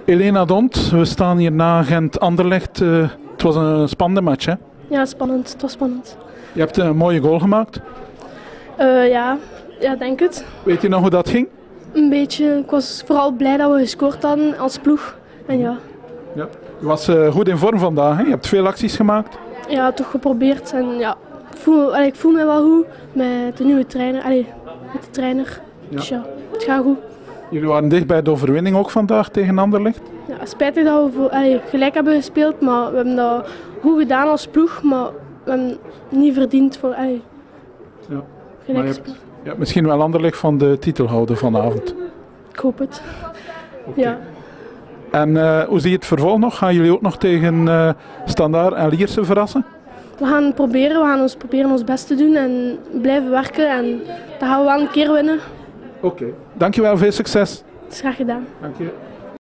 Elena Dont, we staan hier na Gent-Anderlecht. Het was een spannende match, hè? Ja, spannend. Het was spannend. Je hebt een mooie goal gemaakt. Ja, denk het. Weet je nog hoe dat ging? Een beetje. Ik was vooral blij dat we gescoord hadden als ploeg. En ja. Ja. Je was goed in vorm vandaag, hè? Je hebt veel acties gemaakt. Ja, toch geprobeerd. En ja, ik voel me wel goed met de nieuwe trainer. Met de trainer. Ja. Dus ja, het gaat goed. Jullie waren dicht bij de overwinning ook vandaag tegen Anderlecht. Ja, spijtig dat we gelijk hebben gespeeld, maar we hebben dat goed gedaan als ploeg. Maar we hebben niet verdiend voor Ja. gelijk je gespeeld. hebt misschien wel Anderlecht van de titel houden vanavond. Ik hoop het. Okay. Ja. En hoe zie je het vervolg nog? Gaan jullie ook nog tegen Standaard en Lierse verrassen? We gaan proberen ons best te doen en blijven werken. En dan gaan we wel een keer winnen. Oké. Dankjewel, veel succes. Het is graag gedaan. Dank je.